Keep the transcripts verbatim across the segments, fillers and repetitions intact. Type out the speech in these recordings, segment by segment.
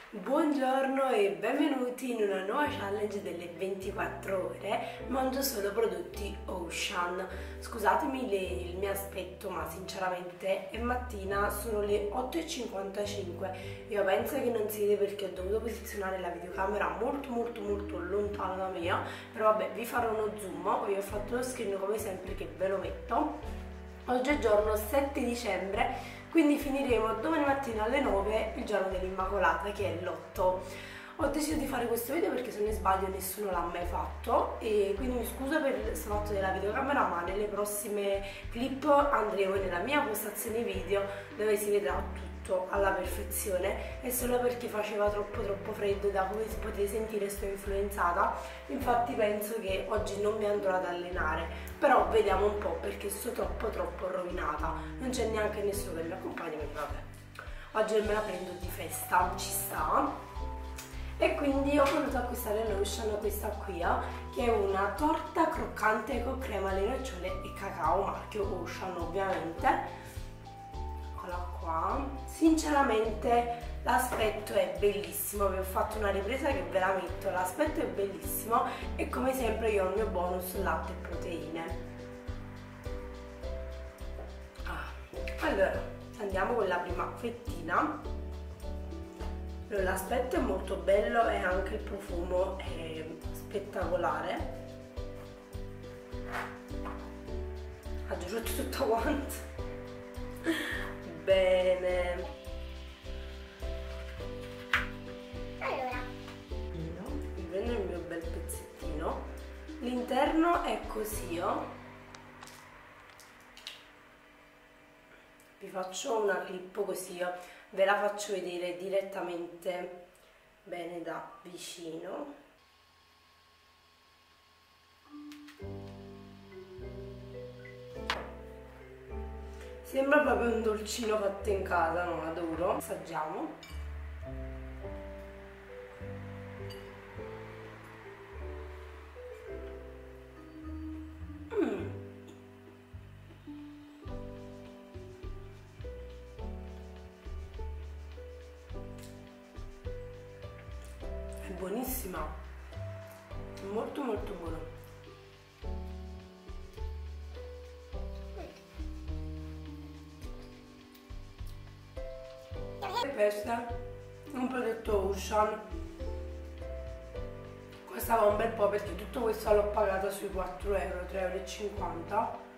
Buongiorno e benvenuti in una nuova challenge delle ventiquattro ore. Mangio solo prodotti Ocean. Scusatemi le, il mio aspetto, ma sinceramente è mattina, sono le otto e cinquantacinque. Io penso che non si vede perché ho dovuto posizionare la videocamera molto molto molto lontano da me, però vabbè, vi farò uno zoom. Poi ho fatto lo screen come sempre che ve lo metto. Oggi è giorno sette dicembre, quindi finiremo domani mattina alle nove il giorno dell'Immacolata, che è l'otto. Ho deciso di fare questo video perché se non sbaglio nessuno l'ha mai fatto e quindi mi scuso per il suono della videocamera, ma nelle prossime clip andremo nella mia postazione video dove si vedrà tutto alla perfezione. E solo perché faceva troppo troppo freddo, da come potete sentire sto influenzata, infatti penso che oggi non mi andrò ad allenare, però vediamo un po' perché sto troppo troppo rovinata, non c'è neanche nessuno che mi accompagna, quindi vabbè, oggi me la prendo di festa, ci sta. E quindi ho voluto acquistare l'Ocean, questa qui, che è una torta croccante con crema alle nocciole e cacao, marchio Ocean ovviamente. Eccola qua. Sinceramente l'aspetto è bellissimo, vi ho fatto una ripresa che ve la metto, l'aspetto è bellissimo e come sempre io ho il mio bonus latte e proteine. Ah. Allora, andiamo con la prima fettina. L'aspetto è molto bello e anche il profumo è spettacolare. Aggiungo tutto quanto. Bene. Allora, Vi prendo il mio bel pezzettino. L'interno è così, oh. Vi faccio una clip così, oh. Ve la faccio vedere direttamente bene da vicino. Sembra proprio un dolcino fatto in casa, non adoro. Assaggiamo. Mm. È buonissima, è molto molto buono. E questo è un prodotto Ocean, costava un bel po' perché tutto questo l'ho pagato sui quattro euro, tre e cinquanta euro.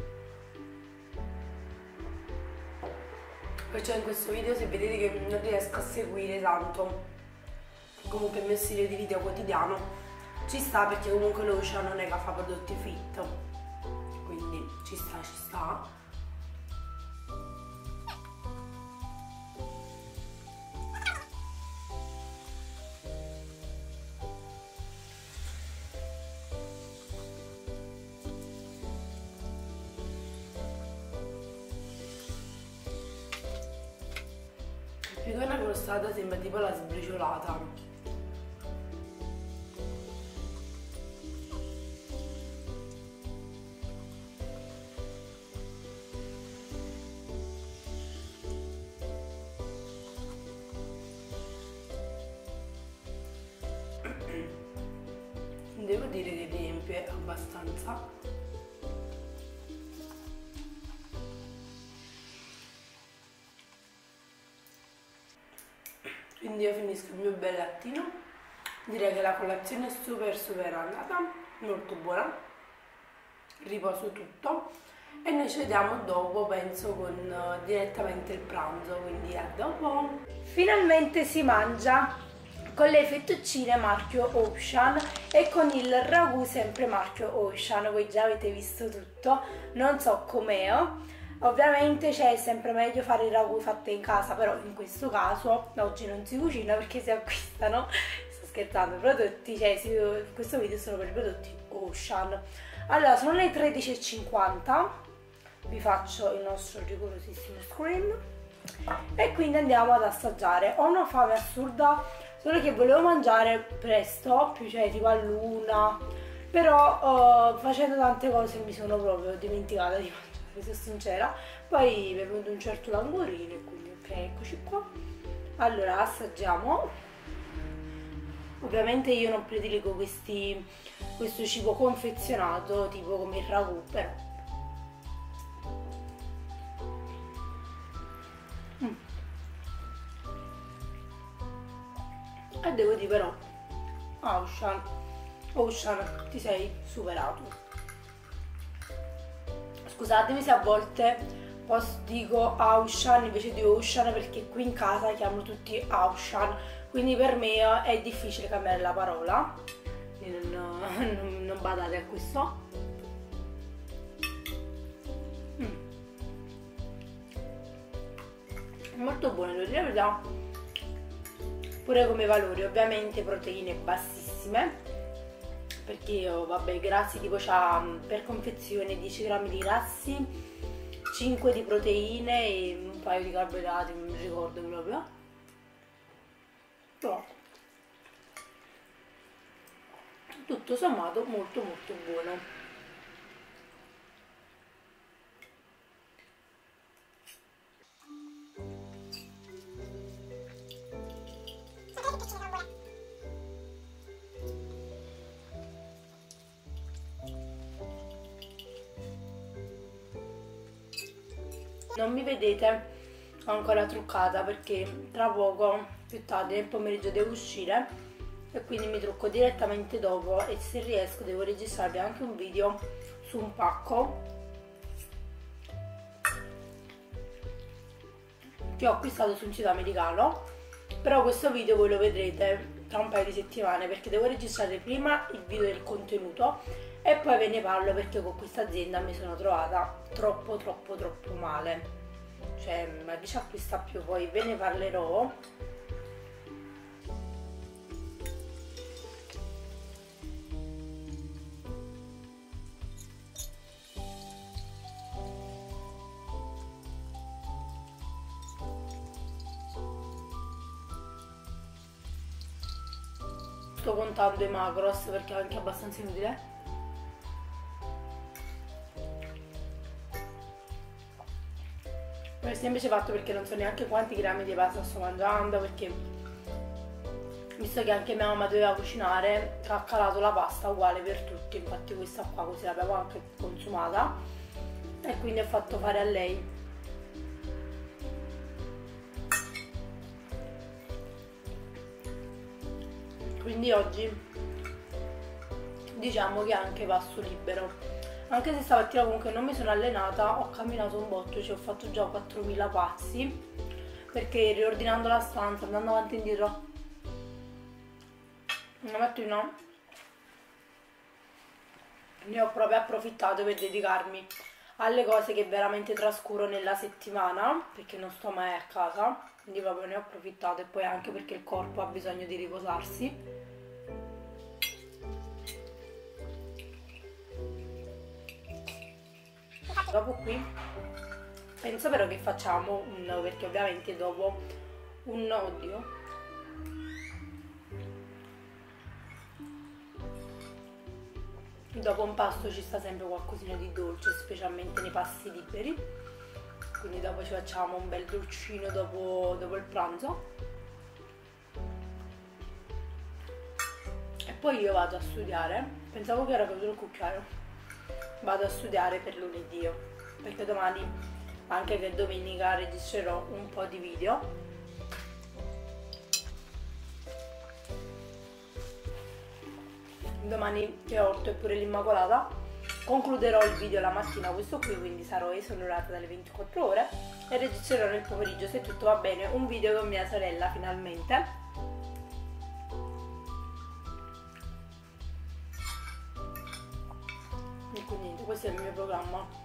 Perciò in questo video, se vedete che non riesco a seguire tanto comunque il mio stile di video quotidiano, ci sta, perché comunque l'Ocean non è che fa prodotti fit, quindi ci sta, ci sta. Più che una crostata sembra tipo la sbriciolata. Devo dire che riempie abbastanza. Quindi io finisco il mio bel lattino. Direi che la colazione è super super andata, molto buona. Riposo tutto e noi ci vediamo dopo, penso, con uh, direttamente il pranzo, quindi a dopo. Finalmente si mangia con le fettuccine marchio Ocean e con il ragù sempre marchio Ocean. Voi già avete visto tutto, non so com'è. Ovviamente c'è sempre meglio fare i ragù fatti in casa, però in questo caso oggi non si cucina perché si acquistano, sto scherzando, prodotti, cioè si, questo video è solo per i prodotti Ocean. Allora, sono le tredici e cinquanta, vi faccio il nostro rigorosissimo screen e quindi andiamo ad assaggiare. Ho una fame assurda, solo che volevo mangiare presto, più cioè tipo a luna, però uh, facendo tante cose mi sono proprio dimenticata di mangiare, se sono sincera. Poi mi è venuto un certo languorino e quindi ok, eccoci qua. Allora assaggiamo. Ovviamente io non prediligo questi, questo cibo confezionato tipo come il ragù, però mm. E devo dire però Auchan, Auchan ti sei superato. Scusatemi se a volte posso, dico Auchan invece di Ocean, perché qui in casa chiamano tutti Auchan, quindi per me è difficile cambiare la parola, quindi non, non, non badate a questo. Mm. È molto buono, devo dire la verità. Pure come valori, ovviamente proteine bassissime, perché io, vabbè, grassi tipo c'ha per confezione dieci grammi di grassi, cinque di proteine e un paio di carboidrati, non mi ricordo proprio. Però tutto sommato molto molto buono. Non mi vedete ancora truccata perché tra poco, più tardi nel pomeriggio, devo uscire e quindi mi trucco direttamente dopo, e se riesco devo registrarvi anche un video su un pacco che ho acquistato su un sito americano, però questo video voi lo vedrete tra un paio di settimane perché devo registrare prima il video del contenuto e poi ve ne parlo, perché con questa azienda mi sono trovata troppo troppo troppo male, cioè ma chi ci acquista più, poi ve ne parlerò. Sto contando i macros perché è anche abbastanza inutile. Per il semplice fatto perché non so neanche quanti grammi di pasta sto mangiando, perché visto che anche mia mamma doveva cucinare ha calato la pasta uguale per tutti, infatti questa qua così l'avevo anche consumata e quindi ho fatto fare a lei. Quindi oggi diciamo che anche passo libero, anche se stamattina comunque non mi sono allenata, ho camminato un botto, cioè ho fatto già quattromila passi perché riordinando la stanza, andando avanti e indietro una mattina ne ho proprio approfittato per dedicarmi alle cose che veramente trascuro nella settimana, perché non sto mai a casa, quindi proprio ne ho approfittato, e poi anche perché il corpo ha bisogno di riposarsi. Dopo qui penso però che facciamo un, perché ovviamente dopo un oddio dopo un pasto ci sta sempre qualcosina di dolce, specialmente nei pasti liberi, quindi dopo ci facciamo un bel dolcino dopo, dopo il pranzo. E poi io vado a studiare, pensavo che era caduto il cucchiaio, vado a studiare per lunedì, perché domani, anche che domenica, registrerò un po' di video. Domani che ho orto e pure l'Immacolata, concluderò il video la mattina questo qui, quindi sarò esonerata dalle ventiquattro ore e registrerò nel pomeriggio, se tutto va bene, un video con mia sorella finalmente. E quindi niente, questo è il mio programma.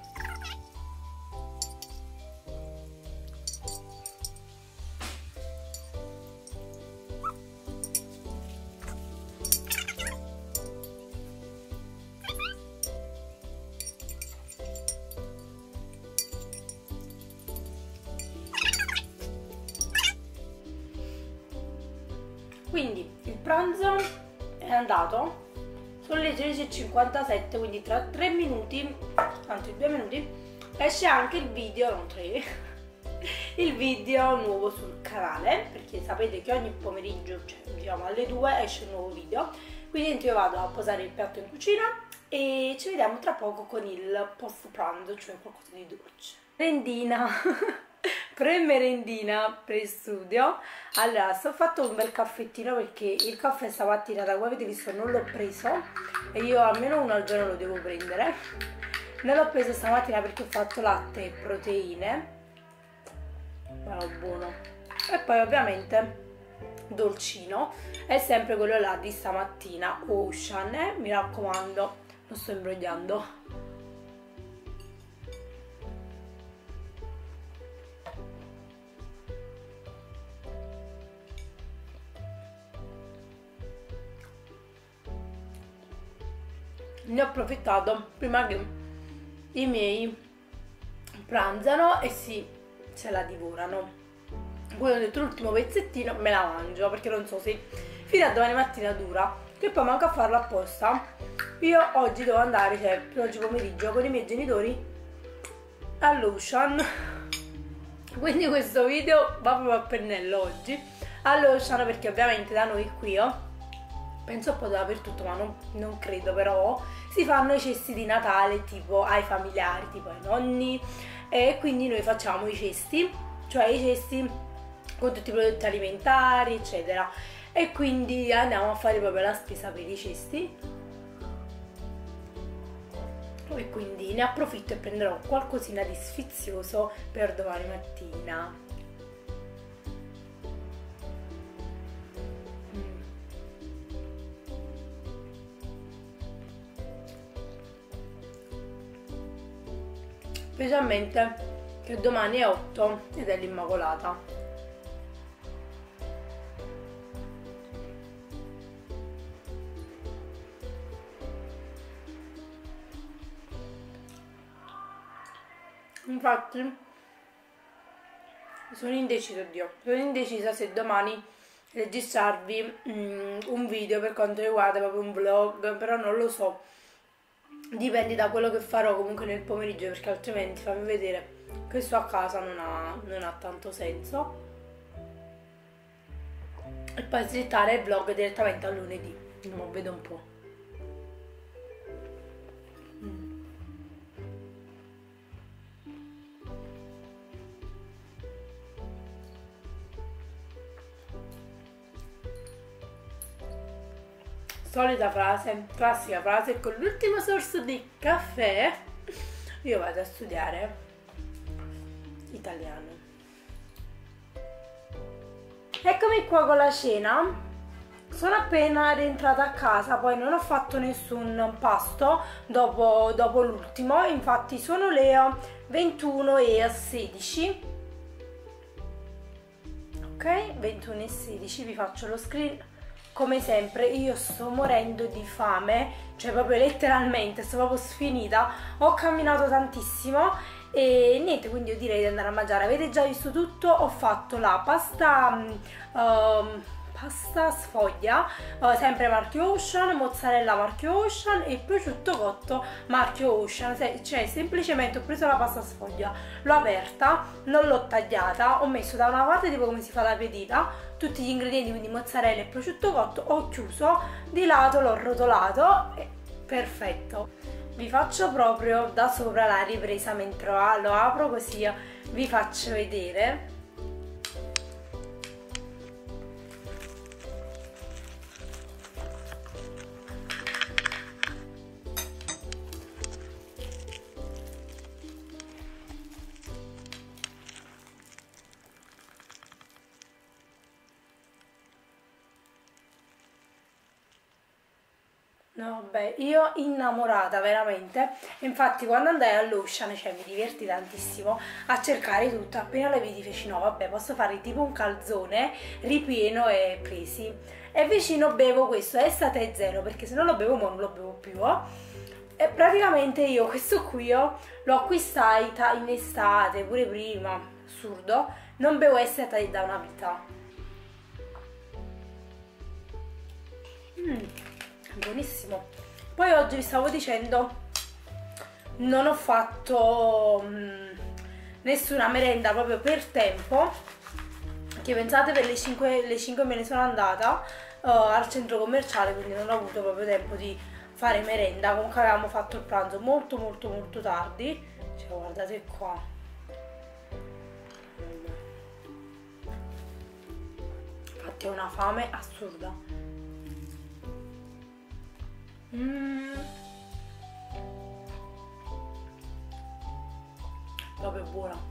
Quindi il pranzo è andato, sono le tredici e cinquantasette, quindi tra tre minuti, anzi due minuti, esce anche il video, non tre, il video nuovo sul canale, perché sapete che ogni pomeriggio, cioè diciamo alle due, esce un nuovo video. Quindi io vado a posare il piatto in cucina e ci vediamo tra poco con il post pranzo, cioè qualcosa di dolce. Merendina, pre-merendina per il studio. Allora, sto fatto un bel caffettino perché il caffè stamattina, da come avete visto, non l'ho preso e io almeno uno al giorno lo devo prendere. Non l'ho preso stamattina perché ho fatto latte e proteine. Però buono. E poi ovviamente dolcino, è sempre quello là di stamattina, Ocean, eh? Mi raccomando, non sto imbrogliando. Ne ho approfittato prima che i miei pranzano e si se la divorano. Poi ho detto l'ultimo pezzettino me la mangio perché non so se fino a domani mattina dura, che poi manca a farlo apposta. Io oggi devo andare, cioè oggi pomeriggio, con i miei genitori all'Ocean, quindi questo video va proprio a pennello oggi all'Ocean, perché ovviamente da noi qui io penso un po' dappertutto, ma non, non credo, però si fanno i cesti di Natale tipo ai familiari, tipo ai nonni, e quindi noi facciamo i cesti, cioè i cesti con tutti i prodotti alimentari eccetera, e quindi andiamo a fare proprio la spesa per i cesti e quindi ne approfitto e prenderò qualcosina di sfizioso per domani mattina. mm. Specialmente che domani è otto ed è l'Immacolata. Infatti sono indecisa, oddio, sono indecisa se domani registrarvi mm, un video per quanto riguarda proprio un vlog, però non lo so, dipende da quello che farò comunque nel pomeriggio, perché altrimenti fammi vedere che sto a casa non ha, non ha tanto senso, e poi slittare il vlog direttamente a lunedì, non vedo un po'. Solita frase, classica frase, con l'ultimo sorso di caffè io vado a studiare italiano. Eccomi qua con la cena, sono appena rientrata a casa, poi non ho fatto nessun pasto dopo, dopo l'ultimo, infatti sono le ventuno e sedici, ok, ventuno e sedici, vi faccio lo screen. Come sempre io sto morendo di fame, cioè proprio letteralmente sto proprio sfinita, ho camminato tantissimo e niente, quindi io direi di andare a mangiare. Avete già visto tutto, ho fatto la pasta um, pasta sfoglia, uh, sempre marchio Ocean, mozzarella marchio Ocean e prosciutto cotto marchio Ocean, cioè semplicemente ho preso la pasta sfoglia, l'ho aperta, non l'ho tagliata, ho messo da una parte tipo come si fa la pedina tutti gli ingredienti, quindi mozzarella e prosciutto cotto, ho chiuso, di lato l'ho rotolato e perfetto. Vi faccio proprio da sopra la ripresa mentre lo apro, così vi faccio vedere. No, vabbè, io innamorata veramente, infatti quando andai all'Ocean, cioè mi diverti tantissimo a cercare tutto, appena le vidi feci no, vabbè, posso fare tipo un calzone ripieno e presi, e vicino bevo questo, estate zero, perché se non lo bevo mo non lo bevo più, oh. E praticamente io questo qui oh, lo acquistai in estate, pure prima, assurdo, non bevo estate da una vita. Mmm. Buonissimo. Poi oggi vi stavo dicendo non ho fatto mh, nessuna merenda proprio per tempo, che pensate per le cinque, le cinque me ne sono andata uh, al centro commerciale, quindi non ho avuto proprio tempo di fare merenda. Comunque avevamo fatto il pranzo molto molto molto tardi, cioè guardate qua, infatti ho una fame assurda. Mm. Proprio buona.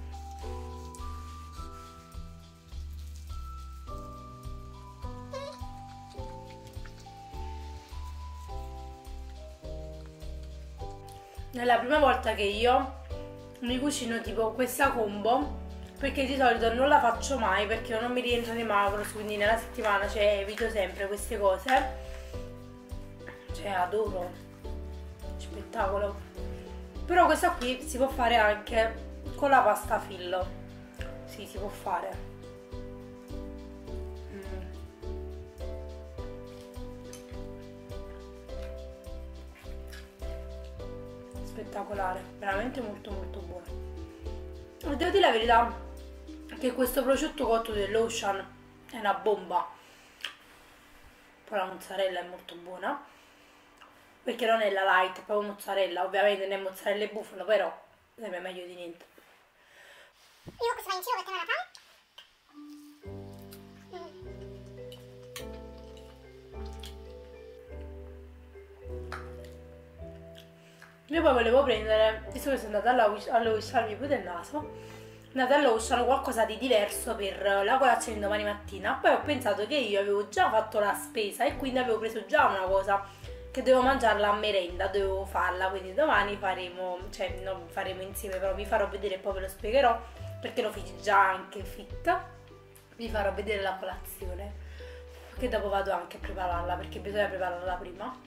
È la prima volta che io mi cucino tipo questa combo, perché di solito non la faccio mai perché non mi rientra nei macros, quindi nella settimana, cioè, evito sempre queste cose. Cioè adoro, spettacolo. Però questa qui si può fare anche con la pasta fillo, sì, si può fare. Spettacolare, veramente molto molto buono. E devo dire la verità che questo prosciutto cotto dell'Ocean è una bomba. Poi la mozzarella è molto buona, perché non è la light, è proprio mozzarella. Ovviamente non è mozzarella e bufalo, però è meglio di niente. Io questo va in giro perché non ha fame. Io poi volevo prendere, visto che sono andata all'Ocean, mi pute il naso, andata all'Ocean qualcosa di diverso per la colazione di domani mattina. Poi ho pensato che io avevo già fatto la spesa e quindi avevo preso già una cosa che dovevo mangiarla a merenda, dovevo farla, quindi domani faremo, cioè non faremo insieme, però vi farò vedere e poi ve lo spiegherò, perché lo feci già anche fit, vi farò vedere la colazione, che dopo vado anche a prepararla, perché bisogna prepararla prima.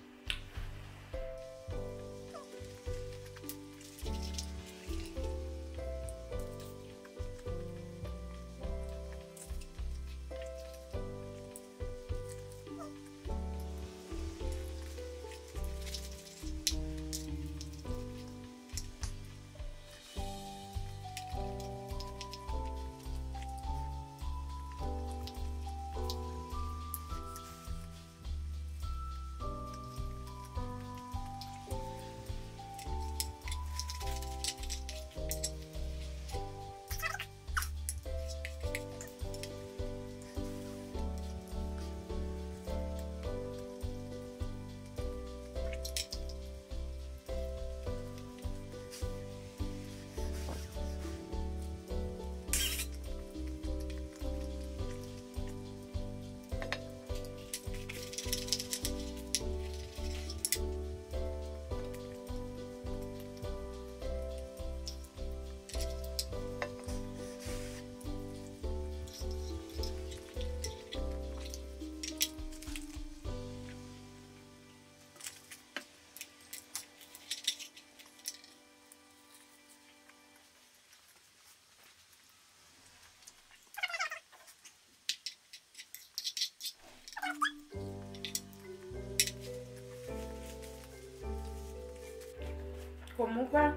Comunque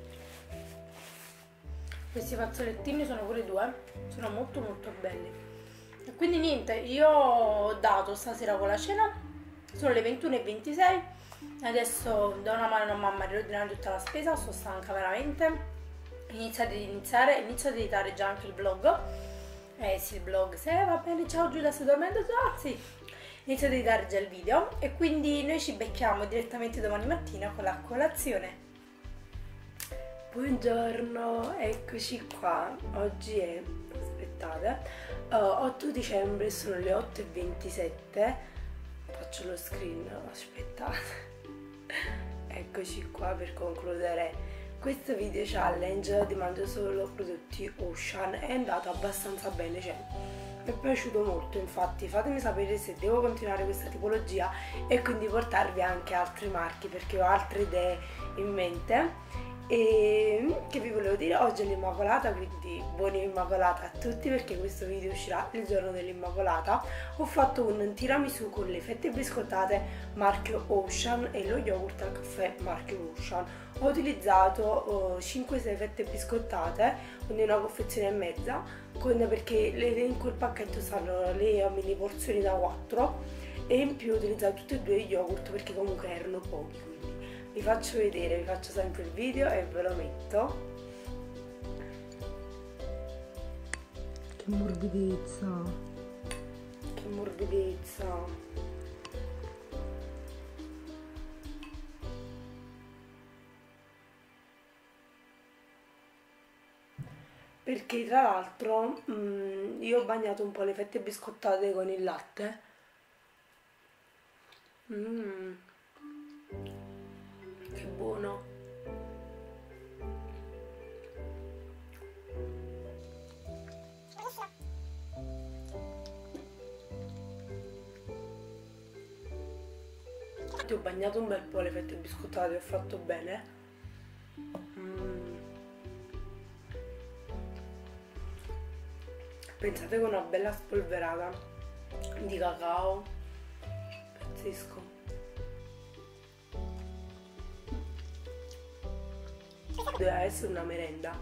questi fazzolettini sono pure due, sono molto molto belli. E quindi niente, io ho dato stasera con la cena, sono le ventuno e ventisei, adesso do una mano a mamma a riordinare tutta la spesa, sto stanca veramente. Iniziate ad iniziare, inizio ad editare già anche il vlog. Eh sì, il vlog, se va bene, ciao Giulia, stai dormendo già? Sì. Inizio ad editare già il video e quindi noi ci becchiamo direttamente domani mattina con la colazione. Buongiorno, eccoci qua. Oggi è, aspettate, uh, otto dicembre, sono le otto e ventisette. Faccio lo screen, aspettate. Eccoci qua per concludere questo video challenge di Mangio Solo Prodotti Ocean. È andato abbastanza bene, cioè mi è piaciuto molto. Infatti fatemi sapere se devo continuare questa tipologia e quindi portarvi anche altri marchi, perché ho altre idee in mente. E che vi volevo dire, oggi è l'Immacolata, quindi buona Immacolata a tutti, perché questo video uscirà il giorno dell'Immacolata. Ho fatto un tiramisù con le fette biscottate marchio Ocean e lo yogurt al caffè marchio Ocean. Ho utilizzato uh, cinque sei fette biscottate, quindi una confezione e mezza, con, perché le, in quel pacchetto stanno le mini porzioni da quattro, e in più ho utilizzato tutti e due gli yogurt perché comunque erano pochi. Vi faccio vedere, vi faccio sempre il video e ve lo metto. Che morbidezza! Che morbidezza! Perché tra l'altro mm, io ho bagnato un po' le fette biscottate con il latte. Mmm. Che buono! Ti ho bagnato un bel po' le fette biscottate, ho fatto bene. Mm. Pensate con una bella spolverata di cacao, pazzesco. Doveva essere una merenda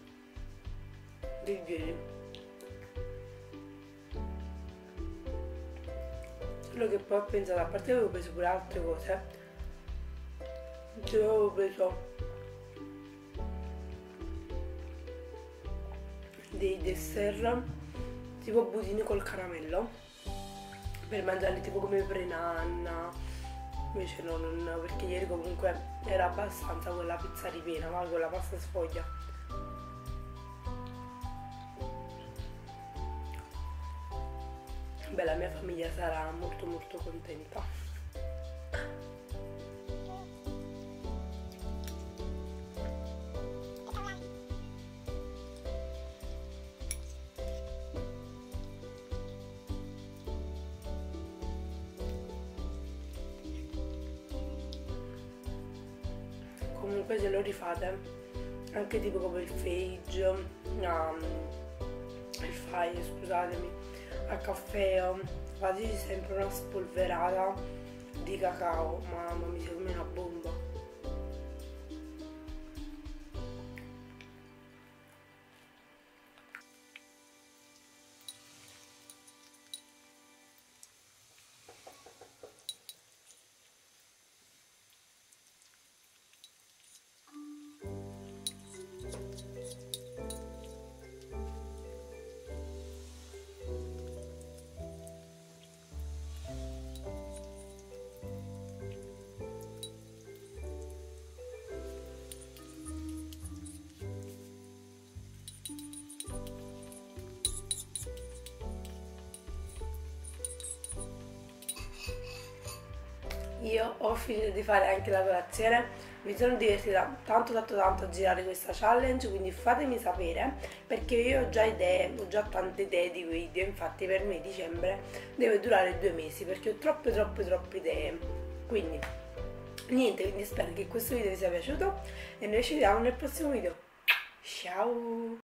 di ieri, solo che poi ho pensato, a parte che avevo preso pure altre cose, cioè avevo preso dei dessert tipo budini col caramello per mangiarli tipo come pre-nanna. Invece no, non, perché ieri comunque era abbastanza quella pizza ripiena, ma quella pasta sfoglia. Beh, la mia famiglia sarà molto molto contenta. Comunque se lo rifate, anche tipo come il fage, um, il fai, scusatemi, a caffè, fateci sempre una spolverata di cacao, mamma mia, come una bomba. Io ho finito di fare anche la colazione, mi sono divertita tanto tanto tanto a girare questa challenge, quindi fatemi sapere, perché io ho già idee, ho già tante idee di video. Infatti per me dicembre deve durare due mesi perché ho troppe troppe troppe idee. Quindi niente, quindi spero che questo video vi sia piaciuto e noi ci vediamo nel prossimo video. Ciao!